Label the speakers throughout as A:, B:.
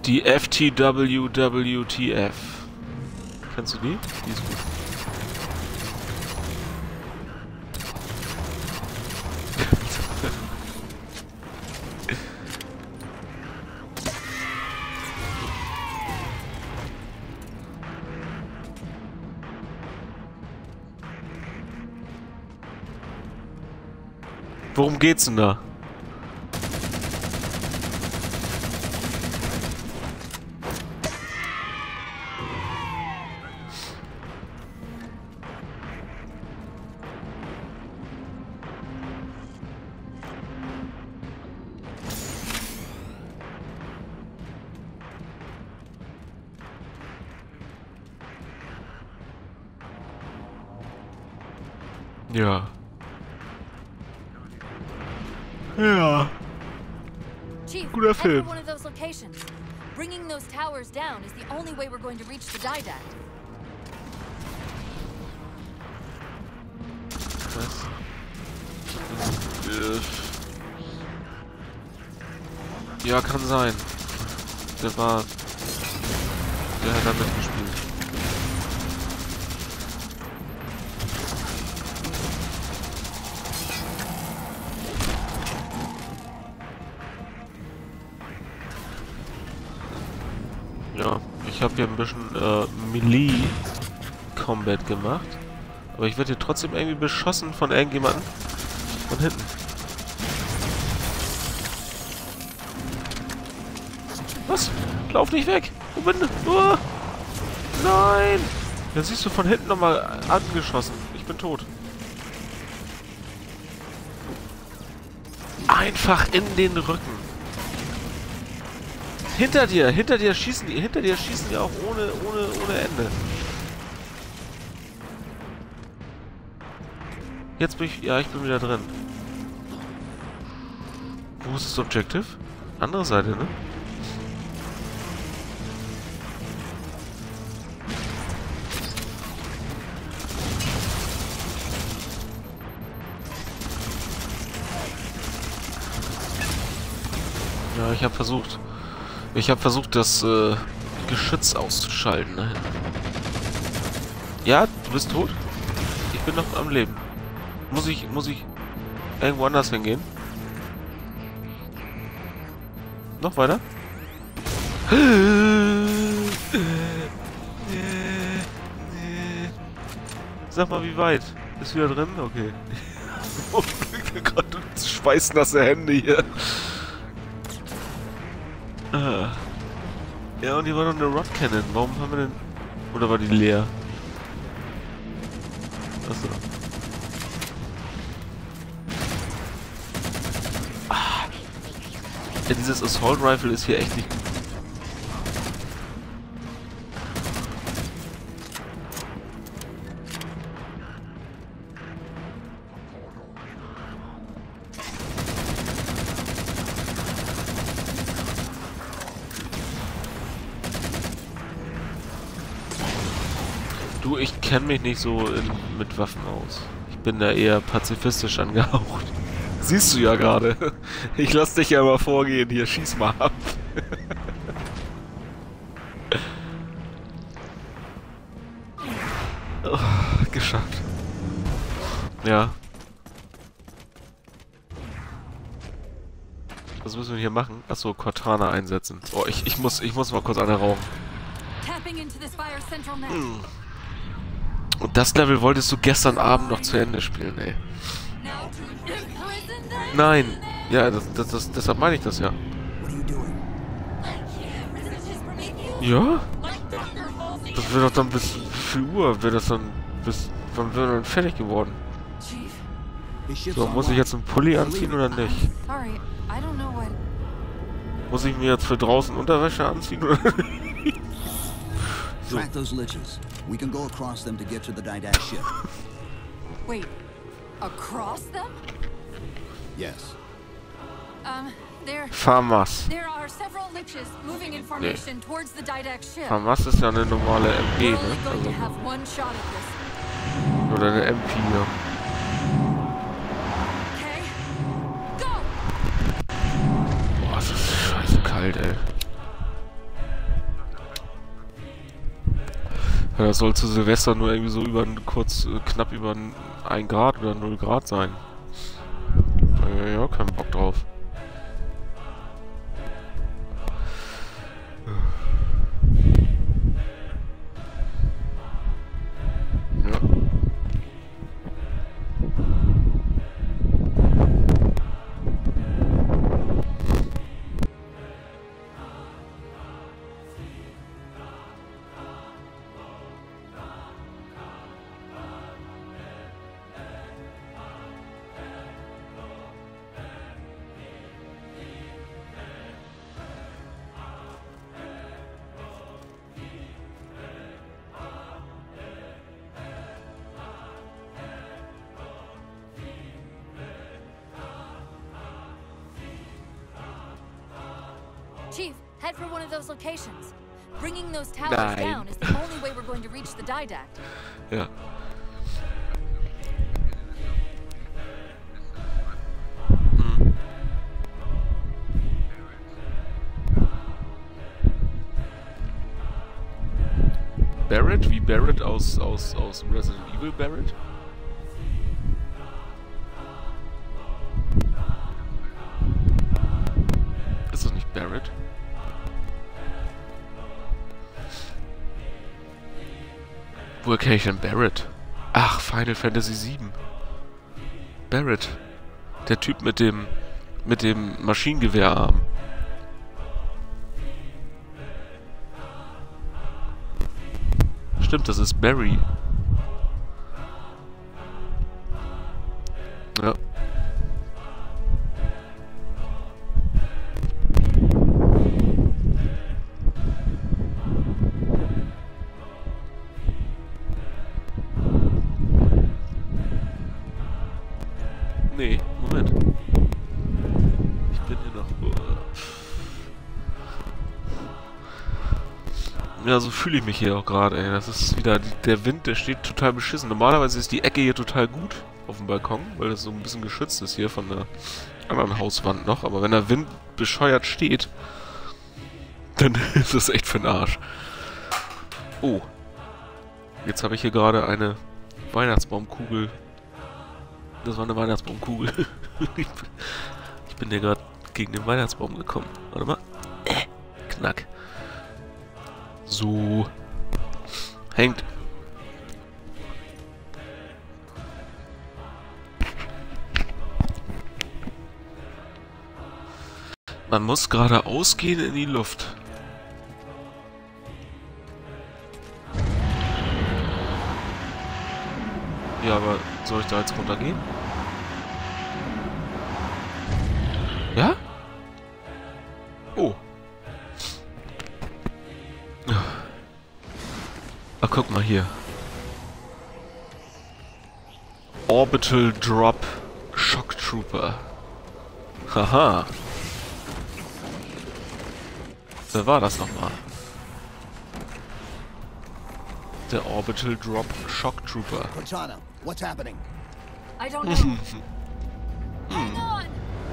A: Die FTWWTF. Kennst du die? Die ist gut. Worum geht's denn da? Ja. Ja.
B: Chief,
A: Guter
B: head for
A: Film.
B: one of those locations. Bringing those towers down is the only way we're going to reach the Didact.
A: Was? Ja, kann sein. Der hat damit gespielt. Ja, ich habe hier ein bisschen Melee-Combat gemacht. Aber ich werde hier trotzdem irgendwie beschossen von irgendjemandem. Von hinten. Was? Lauf nicht weg! Wo bin ich? Oh! Nein! Dann siehst du von hinten nochmal angeschossen. Ich bin tot. Einfach in den Rücken. Hinter dir schießen die auch ohne Ende. Jetzt bin ich, ja, ich bin wieder drin. Wo ist das Objective? Andere Seite, ne? Ja, ich habe versucht. Das Geschütz auszuschalten. Nein. Ja, du bist tot? Ich bin noch am Leben. Muss ich irgendwo anders hingehen? Noch weiter? Sag mal, wie weit? Ist wieder drin? Okay. Oh, gerade schweißnasse Hände hier. Ja, und hier war noch eine Rod Cannon. Warum haben wir denn... Oder war die leer? Achso. Ja, dieses Assault Rifle ist hier echt nicht gut. Du, ich kenne mich nicht so mit Waffen aus. Ich bin da eher pazifistisch angehaucht. Siehst du ja gerade. Ich lass dich ja mal vorgehen. Hier, schieß mal ab. Oh, geschafft. Ja. Was müssen wir hier machen? Achso, Cortana einsetzen. Oh, ich muss mal kurz eine rauchen. Und das Level wolltest du gestern Abend noch zu Ende spielen, ey. Nein. Ja, deshalb meine ich das ja. Ja? Das wird doch dann bis wie viel Uhr wird das dann wann wird dann fertig geworden? So, muss ich jetzt einen Pulli anziehen oder nicht? Muss ich mir jetzt für draußen Unterwäsche anziehen oder nicht? So.
C: Track those liches. We can go across them to get to the Didact ship.
B: Wait, across them?
C: Yes.
A: FAMAS.
B: There are several liches moving in formation towards the Didact ship.
A: FAMAS ist ja eine normale MP, ne? Also, oder eine MP, ja.
B: Okay. Go!
A: Boah, es ist scheiße kalt, ey. Ja, das soll zu Silvester nur irgendwie so knapp über 1 Grad oder 0 Grad sein. Ja, kein Bock drauf. Ja.
B: Chief, head for one of those locations. Bringing those towers
A: Nein.
B: down is the only way we're going to reach the Didact.
A: Ja. Hm. Barrett? Wie Barrett aus Resident Evil Barrett? Ist das nicht Barrett? Woher kenne ich denn Barrett? Ach, Final Fantasy VII. Barrett. Der Typ mit dem Maschinengewehrarm. Stimmt, das ist Barry. Ja. Nee, Moment. Ich bin hier noch... Ja, so fühle ich mich hier auch gerade, ey. Das ist wieder... Der Wind, der steht total beschissen. Normalerweise ist die Ecke hier total gut auf dem Balkon, weil das so ein bisschen geschützt ist hier von der anderen Hauswand noch. Aber wenn der Wind bescheuert steht, dann ist das echt für den Arsch. Oh. Jetzt habe ich hier gerade eine Weihnachtsbaumkugel. Das war eine Weihnachtsbaumkugel. Ich bin hier gerade gegen den Weihnachtsbaum gekommen. Warte mal. Knack. So. Hängt. Man muss geradeaus gehen in die Luft. Ja, aber soll ich da jetzt runtergehen? Ja? Oh. Ach, guck mal hier. Orbital Drop Shock Trooper. Haha. Wer war das nochmal? Der Orbital Drop Shock Trooper.
C: Cortana, what's happening?
B: I don't know. Hang on!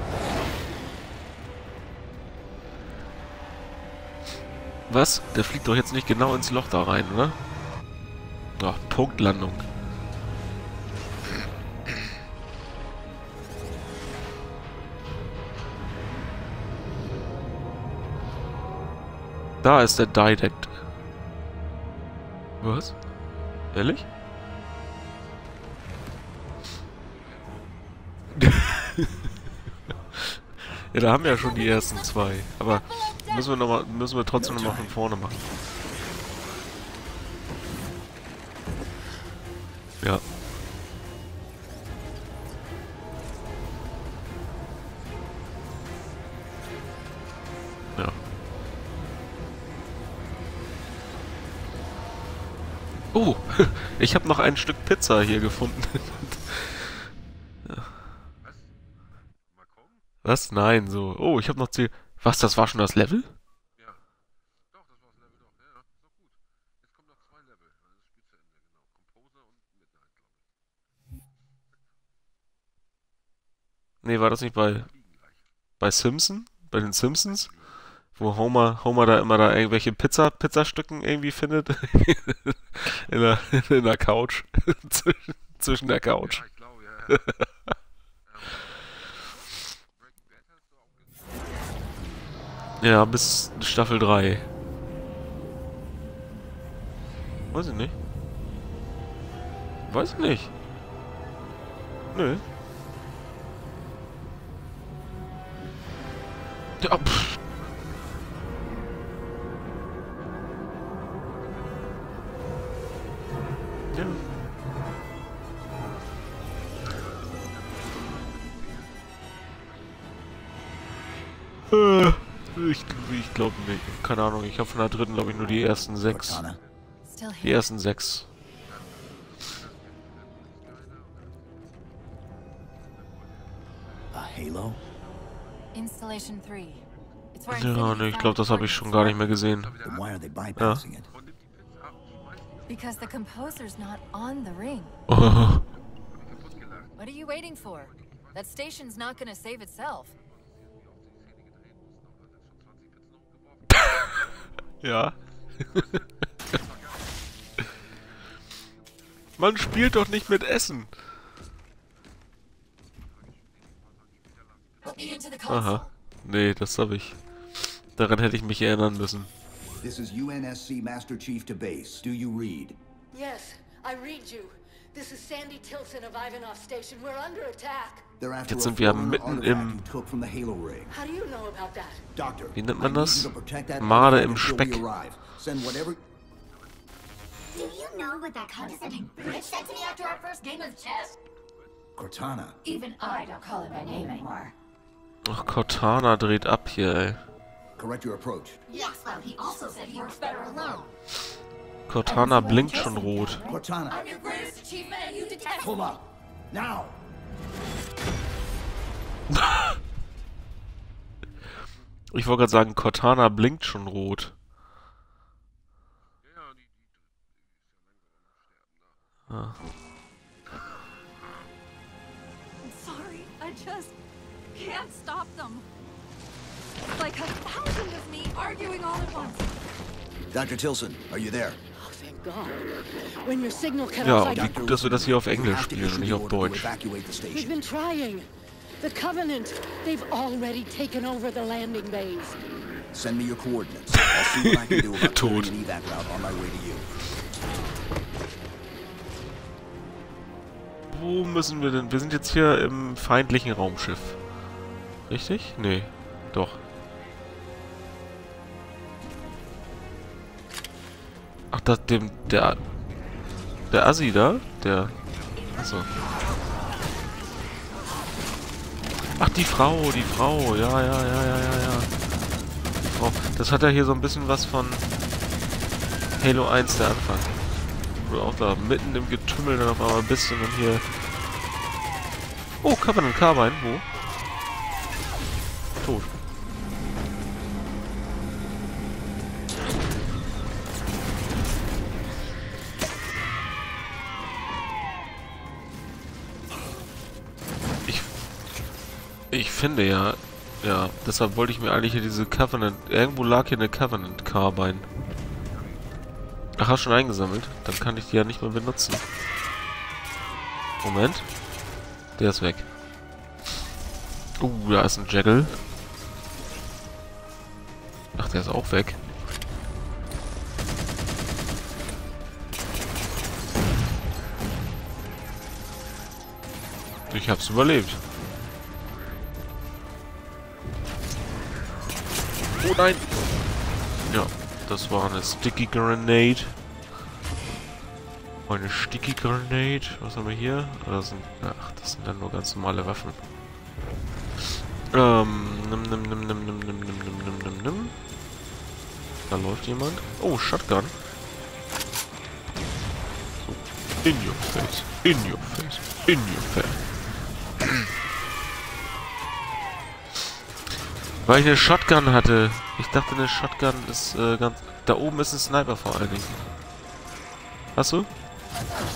A: Was? Der fliegt doch jetzt nicht genau ins Loch da rein, oder? Ach, Punktlandung. Da ist der Didact. Was? Ehrlich? Ja, da haben wir ja schon die ersten 2. Aber müssen wir trotzdem nochmal von vorne machen. Ja. Ja. Oh, ich habe noch ein Stück Pizza hier gefunden. Ja. Was? Nein, so. Oh, ich habe noch Ziel. Was, das war schon das Level?
D: Ja. Doch, das war das Level doch. Ja, ja. Ist doch gut. Jetzt kommen noch 2 Level. Dann ist das Spiel zu Ende, genau. Composer und Midnight, glaube ich.
A: Nee, war das nicht bei
D: Liegen gleich.
A: Simpson? Bei den Simpsons? Wo Homer da immer da irgendwelche Pizzastücken irgendwie findet. in der Couch. Zwischen der Couch.
D: Ja, ich glaube, ja. Breaking Bad hast du auch gesehen.
A: Ja, bis Staffel 3. Weiß ich nicht. Weiß ich nicht. Nö. Ja, pff. Ja. Ich glaube nicht. Keine Ahnung, ich habe von der dritten, glaube ich, nur die ersten 6.
C: Cortana,
B: Still
A: Die
B: here.
A: ersten 6.
C: a Halo?
B: Installation 3. It's where
A: Ja,
B: Infinity
A: ne, ich
B: found
A: glaube, das habe ich schon gar nicht mehr gesehen.
C: Then why are they bypassing it?
D: Und nimmt die Pizza ab und schmeißt die
B: Because the composer's not on the ring.
A: Oh,
D: kaputt gelacht.
B: What are you waiting for? That station's not gonna save itself.
A: ja. Man spielt doch nicht mit Essen.
B: Put me into the console.
A: Aha. Nee, das habe ich. Daran hätte ich mich erinnern müssen.
C: This is UNSC Master Chief to base. Do you read?
E: Yes, I read you. This is Sandy Tilson of Ivanov Station. We're under attack.
C: They're after
A: Jetzt
C: a
A: sind wir
C: Forerunner
A: mitten
C: artifact
A: im-
C: you took from the Halo ring.
E: How do you know about that?
C: Doctor,
A: Wie nennt man
C: I need
A: das?
C: you to protect that
A: Made
C: artifact
A: im
C: until
A: Speck.
C: we arrive. Send whatever.
F: Do you know what that condescending bitch said to me after our first game of chess?
C: Cortana,
F: Even I don't call it by name anymore.
A: Ach, Cortana dreht ab hier, ey.
C: correct your approach.
F: Yes, well, he also said he works better alone.
A: Cortana blinkt schon rot.
C: Cortana,
F: I'm your greatest achievement and you detest
C: pull up. Now!
A: Ich wollte gerade sagen, Cortana blinkt schon rot.
D: Ja, die ist ja langsam am Sterben.
B: I'm sorry. I just can't stop them. It's like 1,000 of me arguing all at once.
C: Dr. Tilson, are you there?
E: Oh, thank God. When your signal cut
A: Ja,
E: off, I
A: und wie gut, dass wir das hier auf
C: You
A: Englisch
C: have to
A: spielen und
C: issue
A: nicht
C: the
A: auf
C: order to
A: Deutsch.
C: evacuate the
E: We've
C: station.
E: been trying. The Covenant, they've already taken over the landing bays.
C: Send me your coordinates. I'll see what I can do about
A: Tot.
C: clearing an evac route on my way to you.
A: Wo müssen wir denn? Wir sind jetzt hier im feindlichen Raumschiff. Richtig? Nee. Doch. Ach, der Assi da? Der... Achso. Ach, die Frau. Ja. Die Frau. Das hat ja hier so ein bisschen was von Halo 1, der Anfang. Wo du auch da mitten im Getümmel dann auf einmal bist und dann hier... Oh, Covenant Carbine. Wo? Tot. Ich finde ja, deshalb wollte ich mir eigentlich hier diese Covenant, irgendwo lag hier eine Covenant Carbine. Ach, hast schon eingesammelt? Dann kann ich die ja nicht mehr benutzen. Moment. Der ist weg. Da ist ein Jaggle. Ach, der ist auch weg. Ich hab's überlebt. Oh nein! Ja, das war eine Sticky Grenade. Eine Sticky Grenade. Was haben wir hier? Das sind dann nur ganz normale Waffen. Nimm. Da läuft jemand. Oh, Shotgun. So. In your face. In your face. In your face. Weil ich eine Shotgun hatte. Ich dachte, eine Shotgun ist ganz... Da oben ist ein Sniper vor allen Dingen. Hast du?